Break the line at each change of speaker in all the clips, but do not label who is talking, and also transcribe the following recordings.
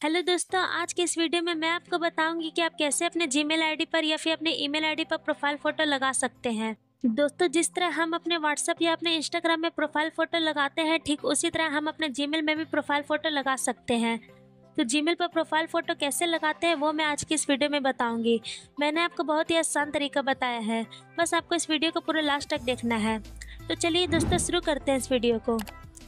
Hello दोस्तों, आज के इस वीडियो में मैं आपको बताऊंगी कि आप कैसे अपने जीमेल आईडी पर या फिर अपने ईमेल आईडी पर प्रोफाइल फ़ोटो लगा सकते हैं। दोस्तों, जिस तरह हम अपने व्हाट्सएप या अपने इंस्टाग्राम में प्रोफाइल फ़ोटो लगाते हैं, ठीक उसी तरह हम अपने जीमेल में भी प्रोफाइल फ़ोटो लगा सकते हैं। तो जीमेल पर प्रोफाइल फ़ोटो कैसे लगाते हैं वो मैं आज की इस वीडियो में बताऊँगी। मैंने आपको बहुत ही आसान तरीका बताया है, बस आपको इस वीडियो को पूरे लास्ट तक देखना है। तो चलिए दोस्तों, शुरू करते हैं इस वीडियो को।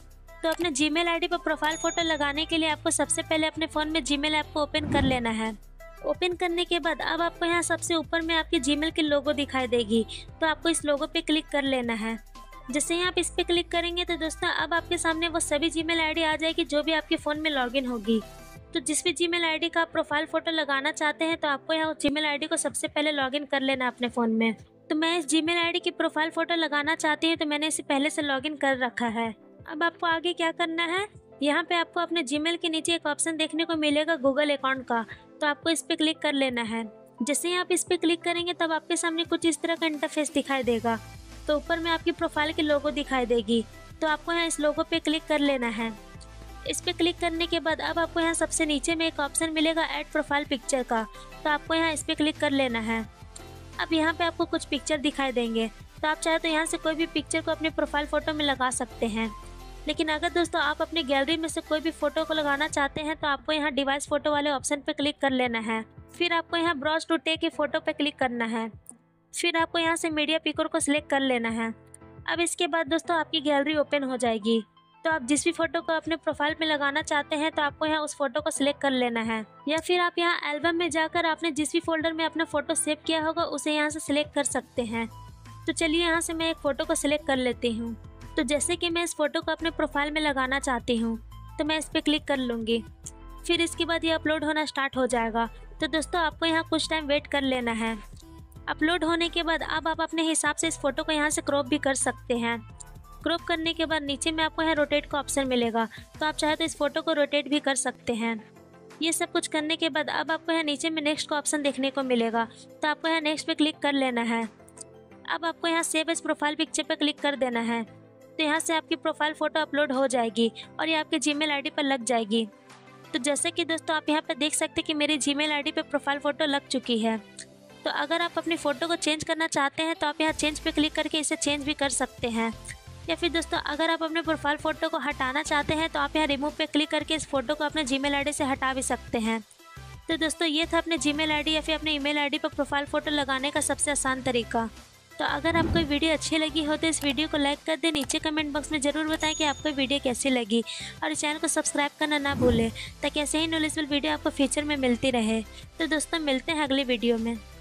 तो अपने जीमेल आईडी पर प्रोफाइल फ़ोटो लगाने के लिए आपको सबसे पहले अपने फ़ोन में जीमेल ऐप को ओपन कर लेना है। ओपन करने के बाद अब आपको यहाँ सबसे ऊपर में आपके जीमेल की लोगो दिखाई देगी, तो आपको इस लोगो पे क्लिक कर लेना है। जैसे ही आप इस पे क्लिक करेंगे तो दोस्तों अब आपके सामने वो सभी जीमेल आईडी आ जाएगी जो भी आपके फ़ोन में लॉगिन होगी। तो जिस भी जीमेल आईडी का आप प्रोफाइल फ़ोटो लगाना चाहते हैं तो आपको यहाँ उस जीमेल आईडी को सबसे पहले लॉगिन कर लेना है अपने फ़ोन में। तो मैं इस जीमेल आईडी की प्रोफाइल फ़ोटो लगाना चाहती हूँ, तो मैंने इसे पहले से लॉगिन कर रखा है। अब आपको आगे क्या करना है, यहाँ पे आपको अपने जीमेल के नीचे एक ऑप्शन देखने को मिलेगा गूगल अकाउंट का, तो आपको इस पे क्लिक कर लेना है। जैसे ही आप इस पे क्लिक करेंगे तब आपके सामने कुछ इस तरह का इंटरफेस दिखाई देगा। तो ऊपर में आपकी प्रोफाइल की लोगो दिखाई देगी, तो आपको यहाँ इस लोगो पे क्लिक कर लेना है। इस पे क्लिक करने के बाद अब आपको यहाँ सबसे नीचे में एक ऑप्शन मिलेगा ऐड प्रोफाइल पिक्चर का, तो आपको यहाँ इस पे क्लिक कर लेना है। अब यहाँ पे आपको कुछ पिक्चर दिखाई देंगे, तो आप चाहे तो यहाँ से कोई भी पिक्चर को अपने प्रोफाइल फ़ोटो में लगा सकते हैं। लेकिन अगर दोस्तों आप अपनी गैलरी में से कोई भी फ़ोटो को लगाना चाहते हैं तो आपको यहाँ डिवाइस फ़ोटो वाले ऑप्शन पे क्लिक कर लेना है। फिर आपको यहाँ browse to take a photo पे क्लिक करना है। फिर आपको यहाँ से मीडिया पिकर को सिलेक्ट कर लेना है। अब इसके बाद दोस्तों आपकी गैलरी ओपन हो जाएगी। तो आप जिस भी फ़ोटो को अपने प्रोफाइल में लगाना चाहते हैं तो आपको यहाँ उस फ़ोटो को सिलेक्ट कर लेना है, या फिर आप यहाँ एल्बम में जाकर आपने जिस भी फोल्डर में अपना फ़ोटो सेव किया होगा उसे यहाँ से सिलेक्ट कर सकते हैं। तो चलिए यहाँ से मैं एक फ़ोटो को सिलेक्ट कर लेती हूँ। तो जैसे कि मैं इस फ़ोटो को अपने प्रोफाइल में लगाना चाहती हूँ, तो मैं इस पर क्लिक कर लूँगी। फिर इसके बाद ये अपलोड होना स्टार्ट हो जाएगा। तो दोस्तों आपको यहाँ कुछ टाइम वेट कर लेना है। अपलोड होने के बाद अब आप अपने हिसाब से इस फ़ोटो को यहाँ से क्रॉप भी कर सकते हैं। क्रॉप करने के बाद नीचे में आपको यहाँ रोटेट का ऑप्शन मिलेगा, तो आप चाहे तो इस फ़ोटो को रोटेट भी कर सकते हैं। ये सब कुछ करने के बाद अब आपको यहाँ नीचे में नेक्स्ट का ऑप्शन देखने को मिलेगा, तो आपको यहाँ नेक्स्ट पे क्लिक कर लेना है। अब आपको यहाँ सेव एज प्रोफाइल पिक्चर पे क्लिक कर देना है। तो यहाँ से आपकी प्रोफाइल फ़ोटो अपलोड हो जाएगी और ये आपके जीमेल आईडी पर लग जाएगी। तो जैसे कि दोस्तों आप यहाँ पर देख सकते हैं कि मेरी जीमेल आईडी पे प्रोफाइल फ़ोटो लग चुकी है। तो अगर आप अपनी फ़ोटो को चेंज करना चाहते हैं तो आप यहाँ चेंज पे क्लिक करके इसे चेंज भी कर सकते हैं, या फिर दोस्तों अगर आप अपने प्रोफाइल फ़ोटो को हटाना चाहते हैं तो आप यहाँ रिमूव पे क्लिक करके इस फ़ोटो को अपने जीमेल आईडी से हटा भी सकते हैं। तो दोस्तों ये था अपने जीमेल आईडी या फिर अपने ईमेल आईडी पर प्रोफाइल फ़ोटो लगाने का सबसे आसान तरीका। तो अगर आपको वीडियो अच्छी लगी हो तो इस वीडियो को लाइक कर दें। नीचे कमेंट बॉक्स में ज़रूर बताएं कि आपको वीडियो कैसी लगी, और इस चैनल को सब्सक्राइब करना ना भूलें ताकि ऐसे ही नॉलेजफुल वीडियो आपको फ्यूचर में मिलती रहे। तो दोस्तों मिलते हैं अगले वीडियो में।